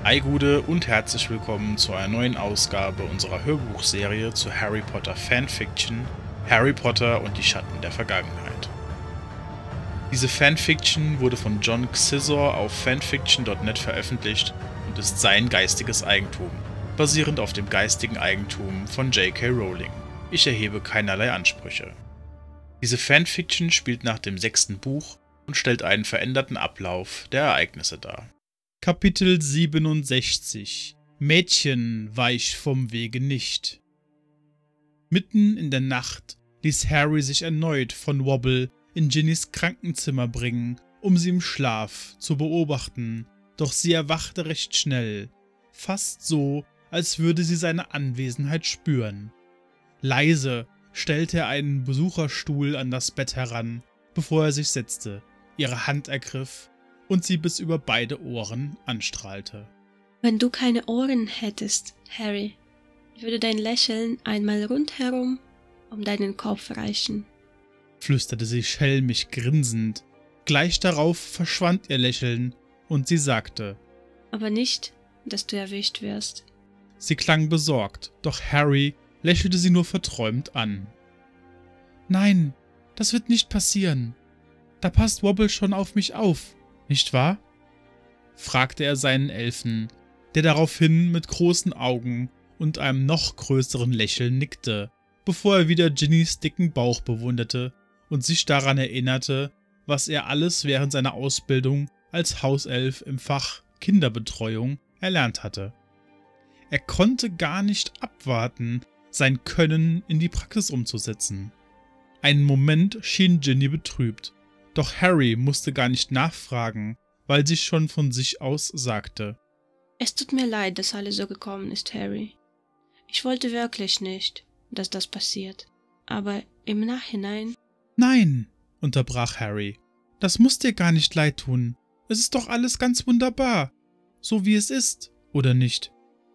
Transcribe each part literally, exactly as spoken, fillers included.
Hi Gude und herzlich willkommen zu einer neuen Ausgabe unserer Hörbuchserie zu Harry Potter Fanfiction Harry Potter und die Schatten der Vergangenheit. Diese Fanfiction wurde von John Xizor auf fanfiction punkt net veröffentlicht und ist sein geistiges Eigentum, basierend auf dem geistigen Eigentum von J K Rowling. Ich erhebe keinerlei Ansprüche. Diese Fanfiction spielt nach dem sechsten Buch und stellt einen veränderten Ablauf der Ereignisse dar. Kapitel siebenundsechzig Mädchen weich vom Wege nicht. Mitten in der Nacht ließ Harry sich erneut von Wobble in Ginnys Krankenzimmer bringen, um sie im Schlaf zu beobachten, doch sie erwachte recht schnell, fast so, als würde sie seine Anwesenheit spüren. Leise stellte er einen Besucherstuhl an das Bett heran, bevor er sich setzte, ihre Hand ergriff und sie bis über beide Ohren anstrahlte. Wenn du keine Ohren hättest, Harry, würde dein Lächeln einmal rundherum um deinen Kopf reichen, flüsterte sie schelmisch grinsend. Gleich darauf verschwand ihr Lächeln und sie sagte: aber nicht, dass du erwischt wirst. Sie klang besorgt, doch Harry lächelte sie nur verträumt an. Nein, das wird nicht passieren. Da passt Wobble schon auf mich auf. Nicht wahr? Fragte er seinen Elfen, der daraufhin mit großen Augen und einem noch größeren Lächeln nickte, bevor er wieder Ginnys dicken Bauch bewunderte und sich daran erinnerte, was er alles während seiner Ausbildung als Hauself im Fach Kinderbetreuung erlernt hatte. Er konnte gar nicht abwarten, sein Können in die Praxis umzusetzen. Einen Moment schien Ginny betrübt. Doch Harry musste gar nicht nachfragen, weil sie schon von sich aus sagte: Es tut mir leid, dass alles so gekommen ist, Harry. Ich wollte wirklich nicht, dass das passiert. Aber im Nachhinein... Nein, unterbrach Harry. Das muss dir gar nicht leid tun. Es ist doch alles ganz wunderbar. So wie es ist, oder nicht?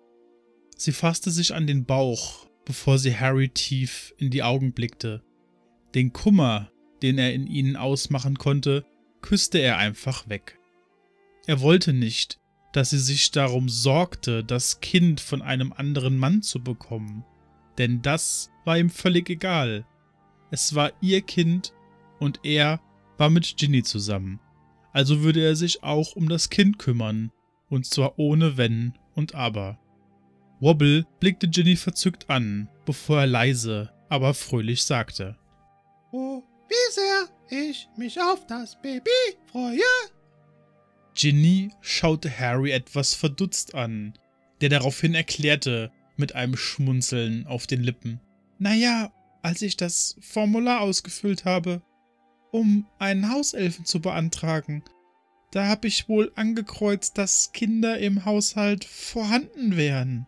Sie fasste sich an den Bauch, bevor sie Harry tief in die Augen blickte. Den Kummer, den er in ihnen ausmachen konnte, küsste er einfach weg. Er wollte nicht, dass sie sich darum sorgte, das Kind von einem anderen Mann zu bekommen, denn das war ihm völlig egal. Es war ihr Kind und er war mit Ginny zusammen, also würde er sich auch um das Kind kümmern, und zwar ohne Wenn und Aber. Wobble blickte Ginny verzückt an, bevor er leise, aber fröhlich sagte: Oh, wie sehr ich mich auf das Baby freue. Ginny schaute Harry etwas verdutzt an, der daraufhin erklärte, mit einem Schmunzeln auf den Lippen: Naja, als ich das Formular ausgefüllt habe, um einen Hauselfen zu beantragen, da habe ich wohl angekreuzt, dass Kinder im Haushalt vorhanden wären.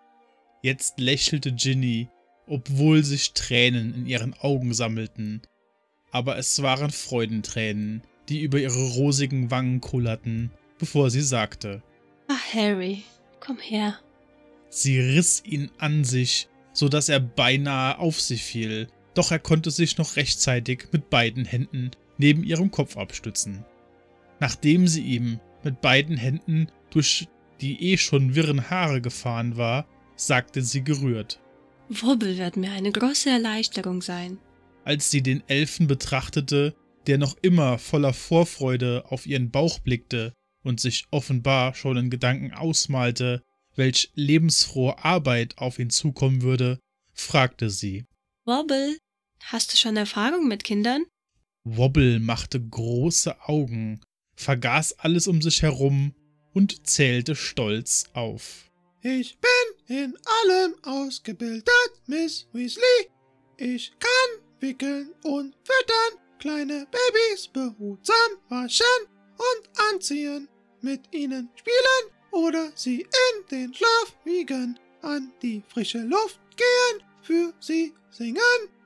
Jetzt lächelte Ginny, obwohl sich Tränen in ihren Augen sammelten. Aber es waren Freudentränen, die über ihre rosigen Wangen kullerten, bevor sie sagte: Ach, Harry, komm her. Sie riss ihn an sich, so dass er beinahe auf sie fiel, doch er konnte sich noch rechtzeitig mit beiden Händen neben ihrem Kopf abstützen. Nachdem sie ihm mit beiden Händen durch die eh schon wirren Haare gefahren war, sagte sie gerührt: Wobble wird mir eine große Erleichterung sein. Als sie den Elfen betrachtete, der noch immer voller Vorfreude auf ihren Bauch blickte und sich offenbar schon in Gedanken ausmalte, welch lebensfrohe Arbeit auf ihn zukommen würde, fragte sie: Wobble, hast du schon Erfahrung mit Kindern? Wobble machte große Augen, vergaß alles um sich herum und zählte stolz auf: Ich bin in allem ausgebildet, Miss Weasley. Ich kann wickeln und füttern, kleine Babys behutsam waschen und anziehen, mit ihnen spielen oder sie in den Schlaf wiegen, an die frische Luft gehen, für sie singen.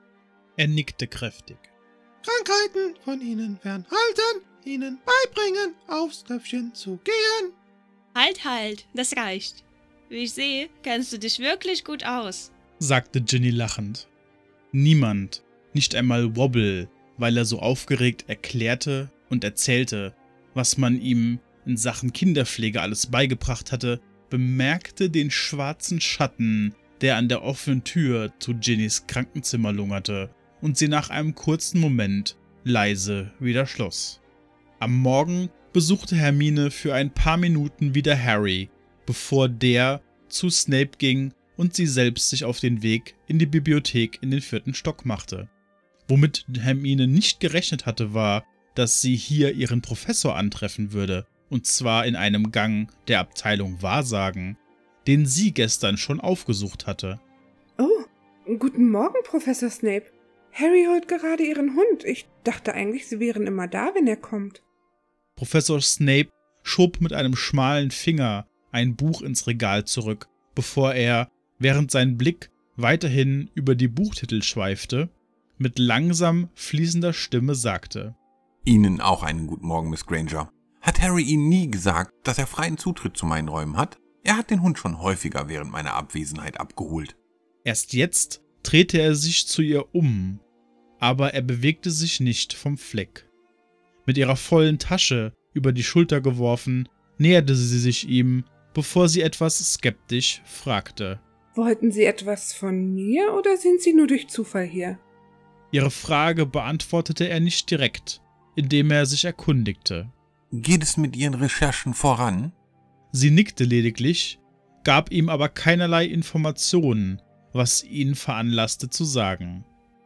Er nickte kräftig. Krankheiten von ihnen fernhalten, ihnen beibringen, aufs Töpfchen zu gehen. Halt, halt, das reicht. Wie ich sehe, kennst du dich wirklich gut aus, sagte Ginny lachend. Niemand, nicht einmal Wobble, weil er so aufgeregt erklärte und erzählte, was man ihm in Sachen Kinderpflege alles beigebracht hatte, bemerkte den schwarzen Schatten, der an der offenen Tür zu Ginnys Krankenzimmer lungerte und sie nach einem kurzen Moment leise wieder schloss. Am Morgen besuchte Hermine für ein paar Minuten wieder Harry, bevor der zu Snape ging und sie selbst sich auf den Weg in die Bibliothek in den vierten Stock machte. Womit Hermine nicht gerechnet hatte, war, dass sie hier ihren Professor antreffen würde, und zwar in einem Gang der Abteilung Wahrsagen, den sie gestern schon aufgesucht hatte. Oh, guten Morgen, Professor Snape. Harry holt gerade Ihren Hund. Ich dachte eigentlich, Sie wären immer da, wenn er kommt. Professor Snape schob mit einem schmalen Finger ein Buch ins Regal zurück, bevor er, während sein Blick weiterhin über die Buchtitel schweifte, mit langsam fließender Stimme sagte: Ihnen auch einen guten Morgen, Miss Granger. Hat Harry Ihnen nie gesagt, dass er freien Zutritt zu meinen Räumen hat? Er hat den Hund schon häufiger während meiner Abwesenheit abgeholt. Erst jetzt drehte er sich zu ihr um, aber er bewegte sich nicht vom Fleck. Mit ihrer vollen Tasche über die Schulter geworfen, näherte sie sich ihm, bevor sie etwas skeptisch fragte: Wollten Sie etwas von mir oder sind Sie nur durch Zufall hier? Ihre Frage beantwortete er nicht direkt, indem er sich erkundigte. Geht es mit Ihren Recherchen voran? Sie nickte lediglich, gab ihm aber keinerlei Informationen, was ihn veranlasste zu sagen.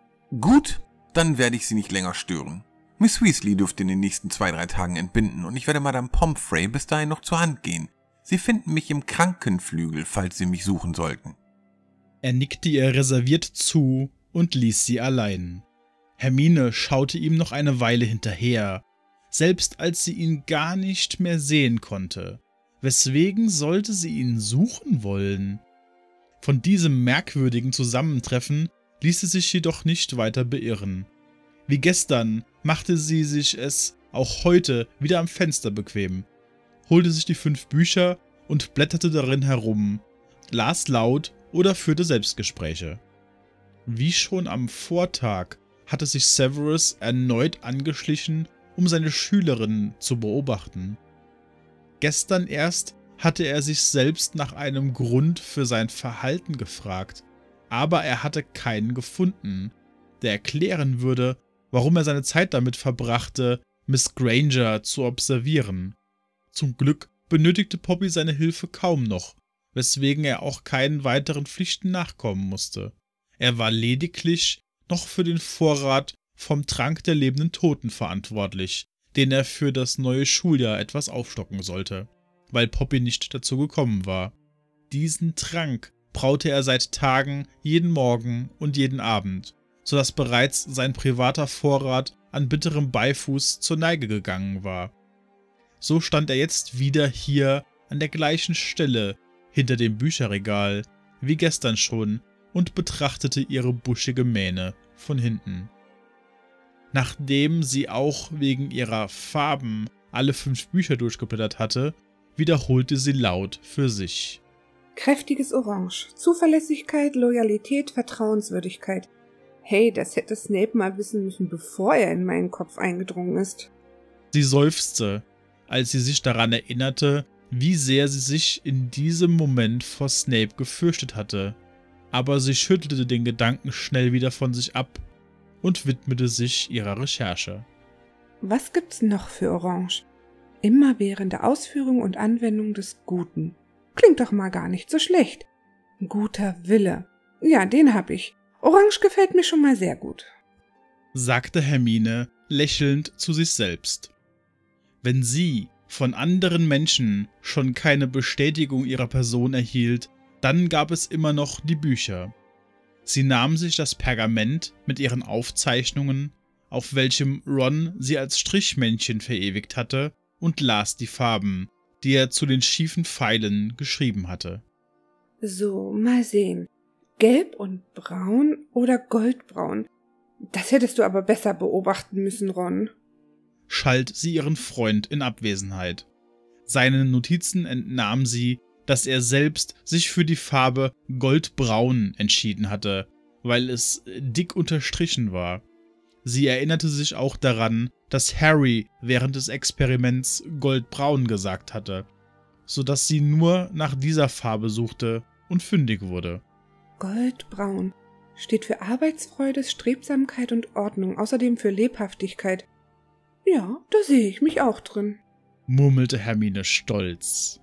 Gut, dann werde ich Sie nicht länger stören. Miss Weasley dürfte in den nächsten zwei, drei Tagen entbinden und ich werde Madame Pomfrey bis dahin noch zur Hand gehen. Sie finden mich im Krankenflügel, falls Sie mich suchen sollten. Er nickte ihr reserviert zu und ließ sie allein. Hermine schaute ihm noch eine Weile hinterher, selbst als sie ihn gar nicht mehr sehen konnte. Weswegen sollte sie ihn suchen wollen? Von diesem merkwürdigen Zusammentreffen ließ sie sich jedoch nicht weiter beirren. Wie gestern machte sie sich es auch heute wieder am Fenster bequem, holte sich die fünf Bücher und blätterte darin herum, las laut oder führte Selbstgespräche. Wie schon am Vortag hatte sich Severus erneut angeschlichen, um seine Schülerin zu beobachten. Gestern erst hatte er sich selbst nach einem Grund für sein Verhalten gefragt, aber er hatte keinen gefunden, der erklären würde, warum er seine Zeit damit verbrachte, Miss Granger zu observieren. Zum Glück benötigte Poppy seine Hilfe kaum noch, weswegen er auch keinen weiteren Pflichten nachkommen musste. Er war lediglich noch für den Vorrat vom Trank der lebenden Toten verantwortlich, den er für das neue Schuljahr etwas aufstocken sollte, weil Poppy nicht dazu gekommen war. Diesen Trank braute er seit Tagen jeden Morgen und jeden Abend, sodass bereits sein privater Vorrat an bitterem Beifuß zur Neige gegangen war. So stand er jetzt wieder hier an der gleichen Stelle hinter dem Bücherregal wie gestern schon und betrachtete ihre buschige Mähne von hinten. Nachdem sie auch wegen ihrer Farben alle fünf Bücher durchgeblättert hatte, wiederholte sie laut für sich: Kräftiges Orange. Zuverlässigkeit, Loyalität, Vertrauenswürdigkeit. Hey, das hätte Snape mal wissen müssen, bevor er in meinen Kopf eingedrungen ist. Sie seufzte, als sie sich daran erinnerte, wie sehr sie sich in diesem Moment vor Snape gefürchtet hatte. Aber sie schüttelte den Gedanken schnell wieder von sich ab und widmete sich ihrer Recherche. Was gibt's noch für Orange? Immerwährende Ausführung und Anwendung des Guten. Klingt doch mal gar nicht so schlecht. Guter Wille. Ja, den hab ich. Orange gefällt mir schon mal sehr gut, sagte Hermine lächelnd zu sich selbst. Wenn sie von anderen Menschen schon keine Bestätigung ihrer Person erhielt, dann gab es immer noch die Bücher. Sie nahm sich das Pergament mit ihren Aufzeichnungen, auf welchem Ron sie als Strichmännchen verewigt hatte, und las die Farben, die er zu den schiefen Pfeilen geschrieben hatte. So, mal sehen. Gelb und braun oder goldbraun? Das hättest du aber besser beobachten müssen, Ron, schalt sie ihren Freund in Abwesenheit. Seinen Notizen entnahm sie, dass er selbst sich für die Farbe goldbraun entschieden hatte, weil es dick unterstrichen war. Sie erinnerte sich auch daran, dass Harry während des Experiments goldbraun gesagt hatte. sodass sie nur nach dieser Farbe suchte und fündig wurde. Goldbraun steht für Arbeitsfreude, Strebsamkeit und Ordnung, außerdem für Lebhaftigkeit. Ja, da sehe ich mich auch drin, murmelte Hermine stolz.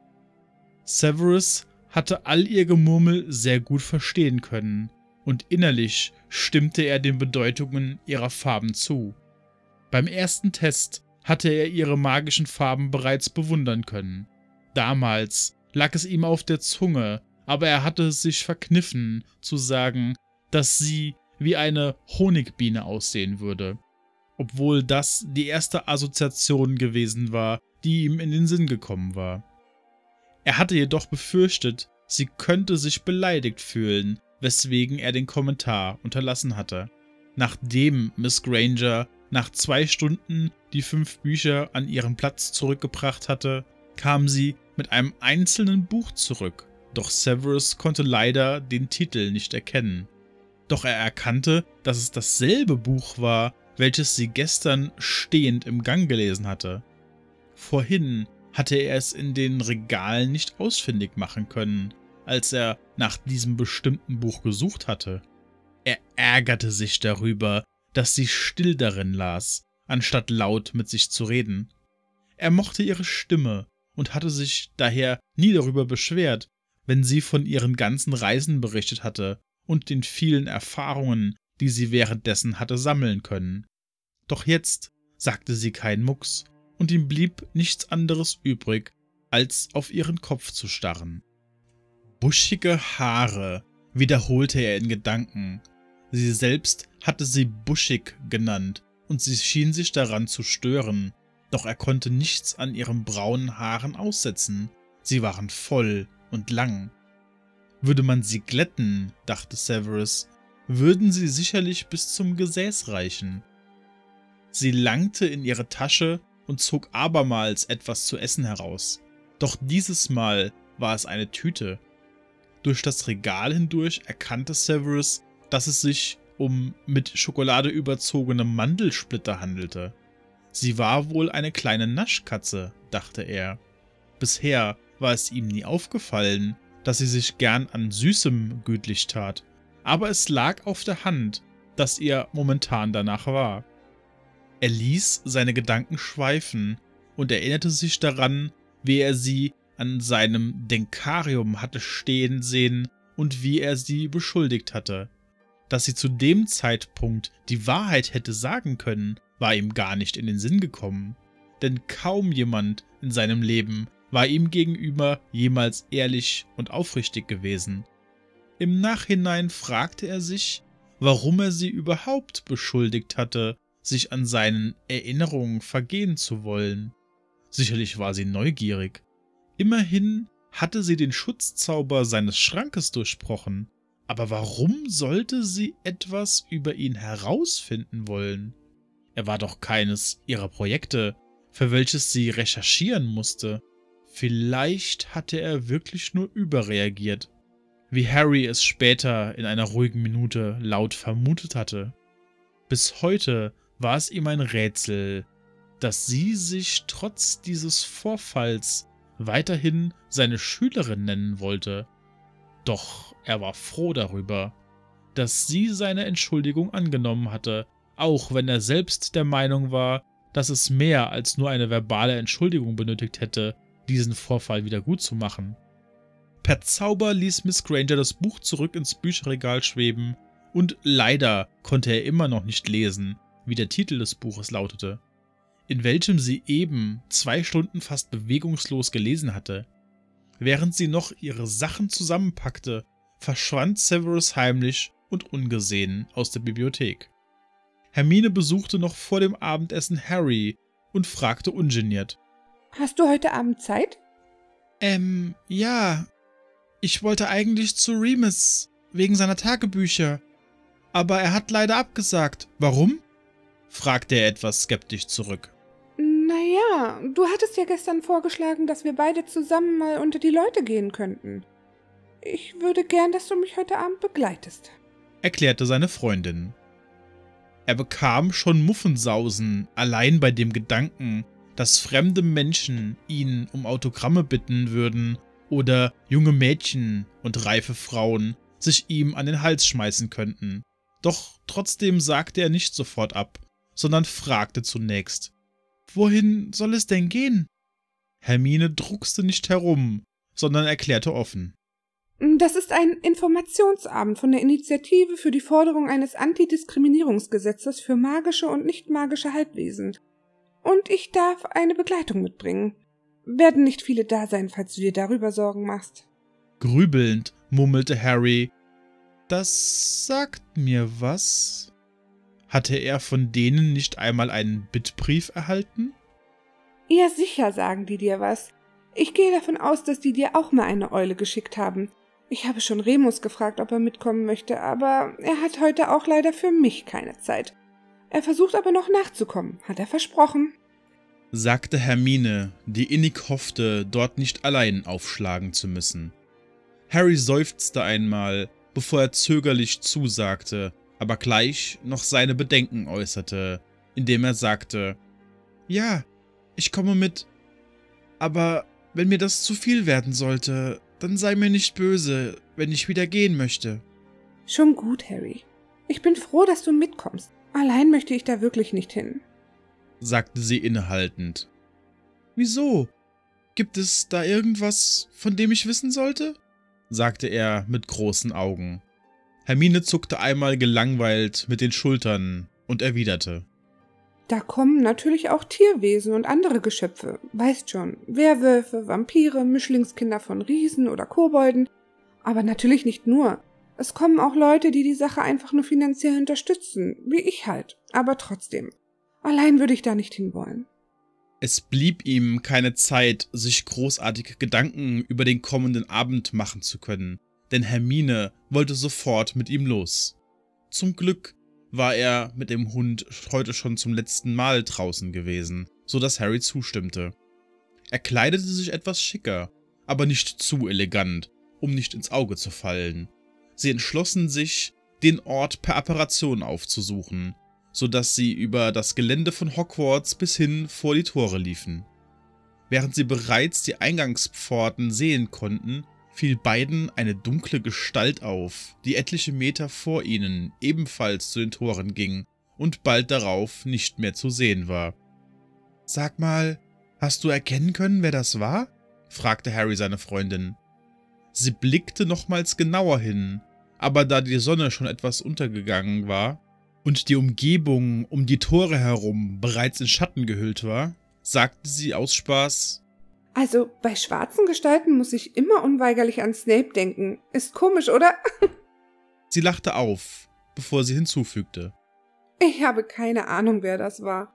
Severus hatte all ihr Gemurmel sehr gut verstehen können, und innerlich stimmte er den Bedeutungen ihrer Farben zu. Beim ersten Test hatte er ihre magischen Farben bereits bewundern können. Damals lag es ihm auf der Zunge, aber er hatte es sich verkniffen, zu sagen, dass sie wie eine Honigbiene aussehen würde, obwohl das die erste Assoziation gewesen war, die ihm in den Sinn gekommen war. Er hatte jedoch befürchtet, sie könnte sich beleidigt fühlen, weswegen er den Kommentar unterlassen hatte. Nachdem Miss Granger nach zwei Stunden die fünf Bücher an ihren Platz zurückgebracht hatte, kam sie mit einem einzelnen Buch zurück, doch Severus konnte leider den Titel nicht erkennen. Doch er erkannte, dass es dasselbe Buch war, welches sie gestern stehend im Gang gelesen hatte. Vorhin hatte er es in den Regalen nicht ausfindig machen können, als er nach diesem bestimmten Buch gesucht hatte. Er ärgerte sich darüber, dass sie still darin las, anstatt laut mit sich zu reden. Er mochte ihre Stimme und hatte sich daher nie darüber beschwert, wenn sie von ihren ganzen Reisen berichtet hatte und den vielen Erfahrungen, die sie währenddessen hatte sammeln können. Doch jetzt sagte sie keinen Mucks, und ihm blieb nichts anderes übrig, als auf ihren Kopf zu starren. Buschige Haare, wiederholte er in Gedanken. Sie selbst hatte sie buschig genannt, und sie schien sich daran zu stören, doch er konnte nichts an ihren braunen Haaren aussetzen. Sie waren voll und lang. Würde man sie glätten, dachte Severus, würden sie sicherlich bis zum Gesäß reichen. Sie langte in ihre Tasche und zog abermals etwas zu essen heraus. Doch dieses Mal war es eine Tüte. Durch das Regal hindurch erkannte Severus, dass es sich um mit Schokolade überzogene Mandelsplitter handelte. Sie war wohl eine kleine Naschkatze, dachte er. Bisher war es ihm nie aufgefallen, dass sie sich gern an Süßem gütlich tat, aber es lag auf der Hand, dass ihr momentan danach war. Er ließ seine Gedanken schweifen und erinnerte sich daran, wie er sie an seinem Denkarium hatte stehen sehen und wie er sie beschuldigt hatte. Dass sie zu dem Zeitpunkt die Wahrheit hätte sagen können, war ihm gar nicht in den Sinn gekommen, denn kaum jemand in seinem Leben war ihm gegenüber jemals ehrlich und aufrichtig gewesen. Im Nachhinein fragte er sich, warum er sie überhaupt beschuldigt hatte, sich an seinen Erinnerungen vergehen zu wollen. Sicherlich war sie neugierig. Immerhin hatte sie den Schutzzauber seines Schrankes durchbrochen, aber warum sollte sie etwas über ihn herausfinden wollen? Er war doch keines ihrer Projekte, für welches sie recherchieren musste. Vielleicht hatte er wirklich nur überreagiert, wie Harry es später in einer ruhigen Minute laut vermutet hatte. Bis heute war es ihm ein Rätsel, dass sie sich trotz dieses Vorfalls weiterhin seine Schülerin nennen wollte. Doch er war froh darüber, dass sie seine Entschuldigung angenommen hatte, auch wenn er selbst der Meinung war, dass es mehr als nur eine verbale Entschuldigung benötigt hätte, diesen Vorfall wieder gut zu machen. Per Zauber ließ Miss Granger das Buch zurück ins Bücherregal schweben, und leider konnte er immer noch nicht lesen, wie der Titel des Buches lautete, in welchem sie eben zwei Stunden fast bewegungslos gelesen hatte. Während sie noch ihre Sachen zusammenpackte, verschwand Severus heimlich und ungesehen aus der Bibliothek. Hermine besuchte noch vor dem Abendessen Harry und fragte ungeniert: Hast du heute Abend Zeit? Ähm, ja. Ich wollte eigentlich zu Remus, wegen seiner Tagebücher. Aber er hat leider abgesagt. Warum? Fragte er etwas skeptisch zurück. Naja, du hattest ja gestern vorgeschlagen, dass wir beide zusammen mal unter die Leute gehen könnten. Ich würde gern, dass du mich heute Abend begleitest, erklärte seine Freundin. Er bekam schon Muffensausen, allein bei dem Gedanken, dass fremde Menschen ihn um Autogramme bitten würden oder junge Mädchen und reife Frauen sich ihm an den Hals schmeißen könnten. Doch trotzdem sagte er nicht sofort ab, sondern fragte zunächst: »Wohin soll es denn gehen?« Hermine druckste nicht herum, sondern erklärte offen: »Das ist ein Informationsabend von der Initiative für die Forderung eines Antidiskriminierungsgesetzes für magische und nicht magische Halbwesen. Und ich darf eine Begleitung mitbringen. Werden nicht viele da sein, falls du dir darüber Sorgen machst.« Grübelnd murmelte Harry: »Das sagt mir was. Hatte er von denen nicht einmal einen Bittbrief erhalten?« »Ja, sicher sagen die dir was. Ich gehe davon aus, dass die dir auch mal eine Eule geschickt haben. Ich habe schon Remus gefragt, ob er mitkommen möchte, aber er hat heute auch leider für mich keine Zeit. Er versucht aber noch nachzukommen, hat er versprochen«, sagte Hermine, die innig hoffte, dort nicht allein aufschlagen zu müssen. Harry seufzte einmal, bevor er zögerlich zusagte, aber gleich noch seine Bedenken äußerte, indem er sagte: »Ja, ich komme mit. Aber wenn mir das zu viel werden sollte, dann sei mir nicht böse, wenn ich wieder gehen möchte.« »Schon gut, Harry. Ich bin froh, dass du mitkommst. Allein möchte ich da wirklich nicht hin«, sagte sie innehaltend. »Wieso? Gibt es da irgendwas, von dem ich wissen sollte?« sagte er mit großen Augen. Hermine zuckte einmal gelangweilt mit den Schultern und erwiderte: »Da kommen natürlich auch Tierwesen und andere Geschöpfe, weißt schon, Werwölfe, Vampire, Mischlingskinder von Riesen oder Kobolden, aber natürlich nicht nur. Es kommen auch Leute, die die Sache einfach nur finanziell unterstützen, wie ich halt, aber trotzdem. Allein würde ich da nicht hinwollen.« Es blieb ihm keine Zeit, sich großartige Gedanken über den kommenden Abend machen zu können, denn Hermine wollte sofort mit ihm los. Zum Glück war er mit dem Hund heute schon zum letzten Mal draußen gewesen, so dass Harry zustimmte. Er kleidete sich etwas schicker, aber nicht zu elegant, um nicht ins Auge zu fallen. Sie entschlossen sich, den Ort per Apparation aufzusuchen, so dass sie über das Gelände von Hogwarts bis hin vor die Tore liefen. Während sie bereits die Eingangspforten sehen konnten, fiel beiden eine dunkle Gestalt auf, die etliche Meter vor ihnen ebenfalls zu den Toren ging und bald darauf nicht mehr zu sehen war. »Sag mal, hast du erkennen können, wer das war?« fragte Harry seine Freundin. Sie blickte nochmals genauer hin, aber da die Sonne schon etwas untergegangen war und die Umgebung um die Tore herum bereits in Schatten gehüllt war, sagte sie aus Spaß: »Also, bei schwarzen Gestalten muss ich immer unweigerlich an Snape denken. Ist komisch, oder?« Sie lachte auf, bevor sie hinzufügte: »Ich habe keine Ahnung, wer das war.«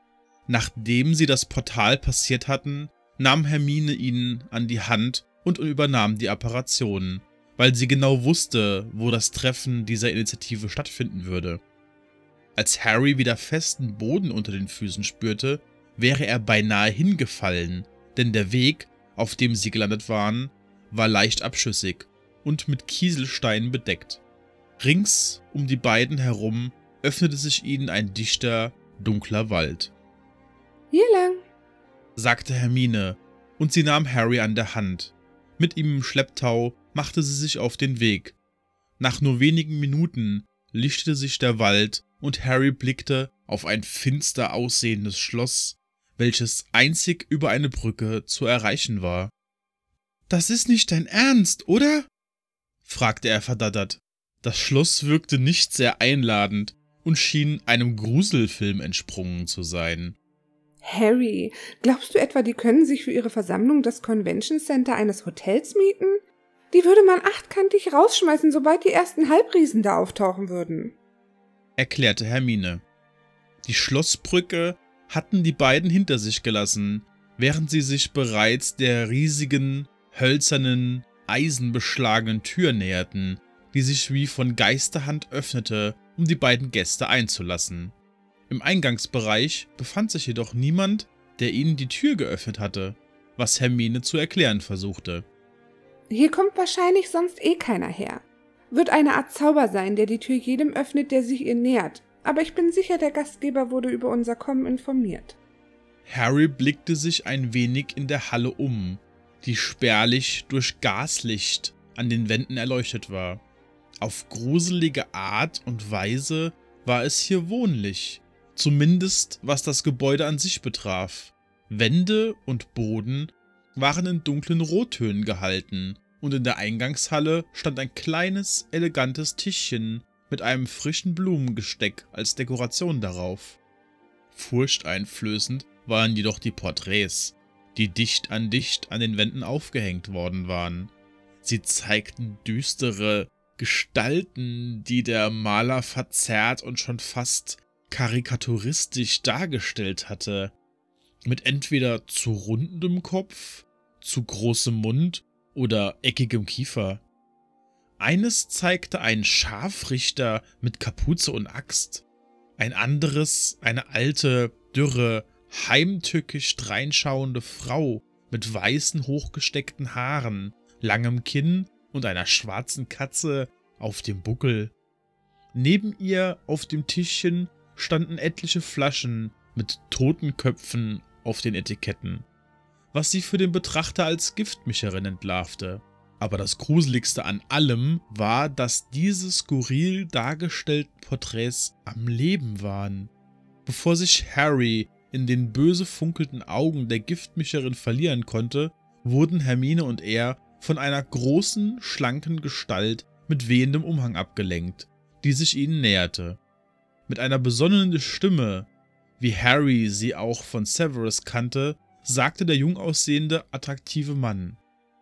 Nachdem sie das Portal passiert hatten, nahm Hermine ihn an die Hand und übernahm die Apparation, weil sie genau wusste, wo das Treffen dieser Initiative stattfinden würde. Als Harry wieder festen Boden unter den Füßen spürte, wäre er beinahe hingefallen, denn der Weg, auf dem sie gelandet waren, war leicht abschüssig und mit Kieselsteinen bedeckt. Rings um die beiden herum öffnete sich ihnen ein dichter, dunkler Wald. »Hier lang«, sagte Hermine, und sie nahm Harry an der Hand. Mit ihm im Schlepptau machte sie sich auf den Weg. Nach nur wenigen Minuten lichtete sich der Wald und Harry blickte auf ein finster aussehendes Schloss, welches einzig über eine Brücke zu erreichen war. »Das ist nicht dein Ernst, oder?« fragte er verdattert. Das Schloss wirkte nicht sehr einladend und schien einem Gruselfilm entsprungen zu sein. »Harry, glaubst du etwa, die können sich für ihre Versammlung das Convention Center eines Hotels mieten? Die würde man achtkantig rausschmeißen, sobald die ersten Halbriesen da auftauchen würden«, erklärte Hermine. Die Schlossbrücke hatten die beiden hinter sich gelassen, während sie sich bereits der riesigen, hölzernen, eisenbeschlagenen Tür näherten, die sich wie von Geisterhand öffnete, um die beiden Gäste einzulassen. Im Eingangsbereich befand sich jedoch niemand, der ihnen die Tür geöffnet hatte, was Hermine zu erklären versuchte. »Hier kommt wahrscheinlich sonst eh keiner her. Wird eine Art Zauber sein, der die Tür jedem öffnet, der sich ihr nähert. Aber ich bin sicher, der Gastgeber wurde über unser Kommen informiert.« Harry blickte sich ein wenig in der Halle um, die spärlich durch Gaslicht an den Wänden erleuchtet war. Auf gruselige Art und Weise war es hier wohnlich, zumindest was das Gebäude an sich betraf. Wände und Boden waren in dunklen Rottönen gehalten und in der Eingangshalle stand ein kleines, elegantes Tischchen mit einem frischen Blumengesteck als Dekoration darauf. Furchteinflößend waren jedoch die Porträts, die dicht an dicht an den Wänden aufgehängt worden waren. Sie zeigten düstere Gestalten, die der Maler verzerrt und schon fast karikaturistisch dargestellt hatte, mit entweder zu rundem Kopf, zu großem Mund oder eckigem Kiefer. Eines zeigte einen Scharfrichter mit Kapuze und Axt, ein anderes eine alte, dürre, heimtückisch dreinschauende Frau mit weißen, hochgesteckten Haaren, langem Kinn und einer schwarzen Katze auf dem Buckel. Neben ihr auf dem Tischchen standen etliche Flaschen mit Totenköpfen auf den Etiketten, was sie für den Betrachter als Giftmischerin entlarvte. Aber das Gruseligste an allem war, dass diese skurril dargestellten Porträts am Leben waren. Bevor sich Harry in den böse funkelnden Augen der Giftmischerin verlieren konnte, wurden Hermine und er von einer großen, schlanken Gestalt mit wehendem Umhang abgelenkt, die sich ihnen näherte. Mit einer besonnenen Stimme, wie Harry sie auch von Severus kannte, sagte der jung aussehende, attraktive Mann: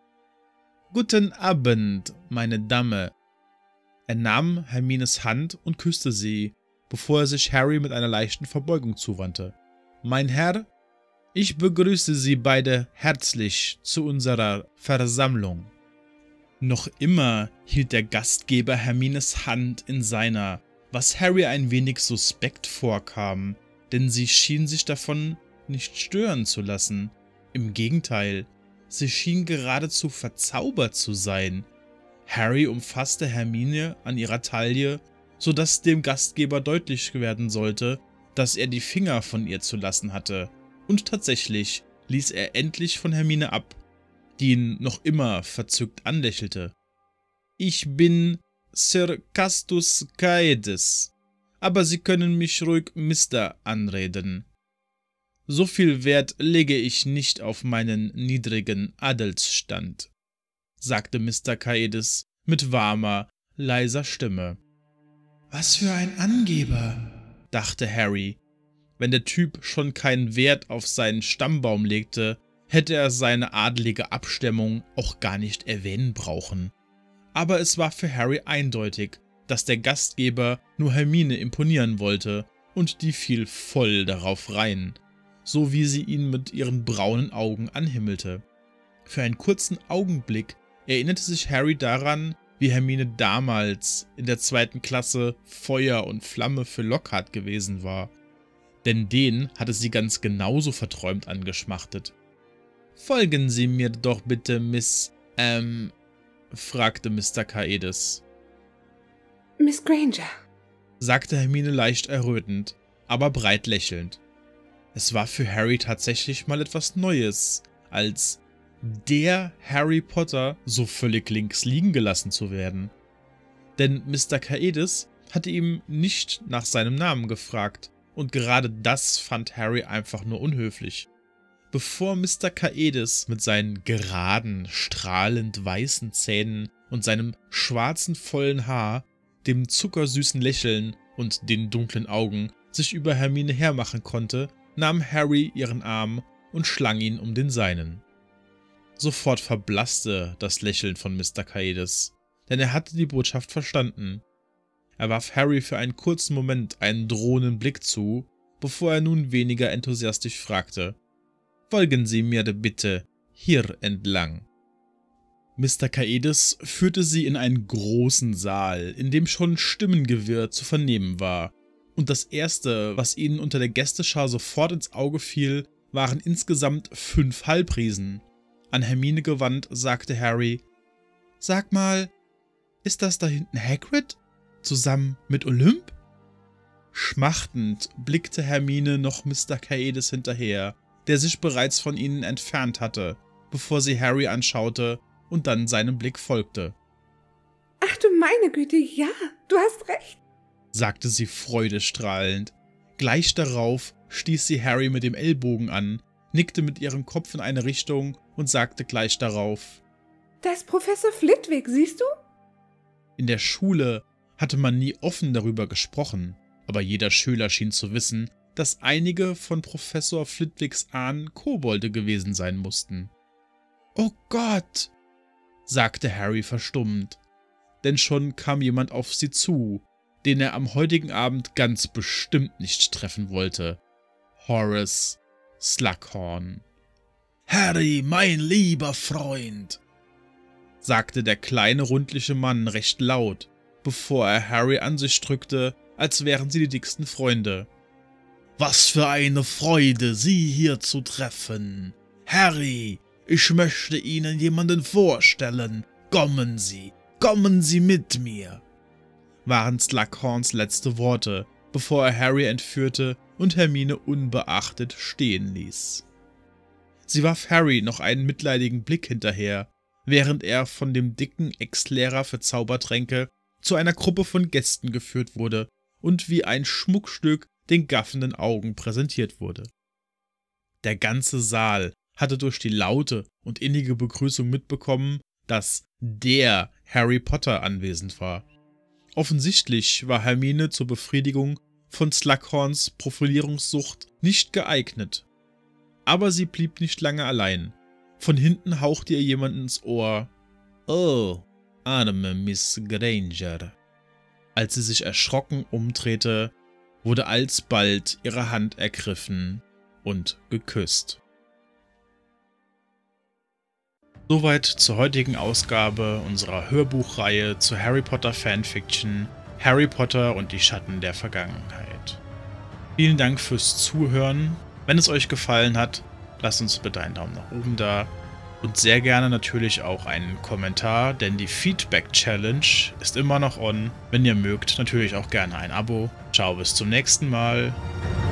»Guten Abend, meine Dame.« Er nahm Hermines Hand und küsste sie, bevor er sich Harry mit einer leichten Verbeugung zuwandte. »Mein Herr, ich begrüße Sie beide herzlich zu unserer Versammlung.« Noch immer hielt der Gastgeber Hermines Hand in seiner, was Harry ein wenig suspekt vorkam, denn sie schien sich davon nicht stören zu lassen. Im Gegenteil, sie schien geradezu verzaubert zu sein. Harry umfasste Hermine an ihrer Taille, sodass dem Gastgeber deutlich werden sollte, dass er die Finger von ihr zu lassen hatte, und tatsächlich ließ er endlich von Hermine ab, die ihn noch immer verzückt anlächelte. »Ich bin Sir Castus Caedes, aber Sie können mich ruhig Mister anreden. So viel Wert lege ich nicht auf meinen niedrigen Adelsstand«, sagte Mister Caedes mit warmer, leiser Stimme. »Was für ein Angeber«, dachte Harry. Wenn der Typ schon keinen Wert auf seinen Stammbaum legte, hätte er seine adlige Abstammung auch gar nicht erwähnen brauchen. Aber es war für Harry eindeutig, dass der Gastgeber nur Hermine imponieren wollte, und die fiel voll darauf rein, so wie sie ihn mit ihren braunen Augen anhimmelte. Für einen kurzen Augenblick erinnerte sich Harry daran, wie Hermine damals in der zweiten Klasse Feuer und Flamme für Lockhart gewesen war. Denn den hatte sie ganz genauso verträumt angeschmachtet. »Folgen Sie mir doch bitte, Miss, ähm«, fragte Mister Caedes. »Miss Granger«, sagte Hermine leicht errötend, aber breit lächelnd. Es war für Harry tatsächlich mal etwas Neues, als der Harry Potter so völlig links liegen gelassen zu werden. Denn Mister Caedes hatte ihm nicht nach seinem Namen gefragt, und gerade das fand Harry einfach nur unhöflich. Bevor Mister Caedes mit seinen geraden, strahlend weißen Zähnen und seinem schwarzen, vollen Haar, dem zuckersüßen Lächeln und den dunklen Augen sich über Hermine hermachen konnte, nahm Harry ihren Arm und schlang ihn um den seinen. Sofort verblasste das Lächeln von Mister Caedes, denn er hatte die Botschaft verstanden. Er warf Harry für einen kurzen Moment einen drohenden Blick zu, bevor er nun weniger enthusiastisch fragte: »Folgen Sie mir bitte hier entlang.« Mister Caedes führte sie in einen großen Saal, in dem schon Stimmengewirr zu vernehmen war, und das erste, was ihnen unter der Gästeschar sofort ins Auge fiel, waren insgesamt fünf Halbriesen. An Hermine gewandt, sagte Harry: »Sag mal, ist das da hinten Hagrid? Zusammen mit Olymp?« Schmachtend blickte Hermine noch Mister Caedes hinterher, der sich bereits von ihnen entfernt hatte, bevor sie Harry anschaute und dann seinem Blick folgte. »Ach du meine Güte, ja, du hast recht«, sagte sie freudestrahlend. Gleich darauf stieß sie Harry mit dem Ellbogen an, nickte mit ihrem Kopf in eine Richtung und sagte gleich darauf: »Da ist Professor Flitwick, siehst du?« In der Schule hatte man nie offen darüber gesprochen, aber jeder Schüler schien zu wissen, dass einige von Professor Flitwicks Ahnen Kobolde gewesen sein mussten. »Oh Gott«, sagte Harry verstummt, denn schon kam jemand auf sie zu, den er am heutigen Abend ganz bestimmt nicht treffen wollte. Horace Slughorn. »Harry, mein lieber Freund«, sagte der kleine, rundliche Mann recht laut, bevor er Harry an sich drückte, als wären sie die dicksten Freunde. »Was für eine Freude, Sie hier zu treffen. Harry, ich möchte Ihnen jemanden vorstellen. Kommen Sie, kommen Sie mit mir«, waren Slughorns letzte Worte, bevor er Harry entführte und Hermine unbeachtet stehen ließ. Sie warf Harry noch einen mitleidigen Blick hinterher, während er von dem dicken Ex-Lehrer für Zaubertränke zu einer Gruppe von Gästen geführt wurde und wie ein Schmuckstück den gaffenden Augen präsentiert wurde. Der ganze Saal hatte durch die laute und innige Begrüßung mitbekommen, dass der Harry Potter anwesend war. Offensichtlich war Hermine zur Befriedigung von Slughorns Profilierungssucht nicht geeignet. Aber sie blieb nicht lange allein. Von hinten hauchte ihr jemand ins Ohr: »Oh, arme Miss Granger.« Als sie sich erschrocken umdrehte, wurde alsbald ihre Hand ergriffen und geküsst. Soweit zur heutigen Ausgabe unserer Hörbuchreihe zur Harry Potter Fanfiction Harry Potter und die Schatten der Vergangenheit. Vielen Dank fürs Zuhören. Wenn es euch gefallen hat, lasst uns bitte einen Daumen nach oben da und sehr gerne natürlich auch einen Kommentar, denn die Feedback Challenge ist immer noch on. Wenn ihr mögt, natürlich auch gerne ein Abo. Ciao, bis zum nächsten Mal.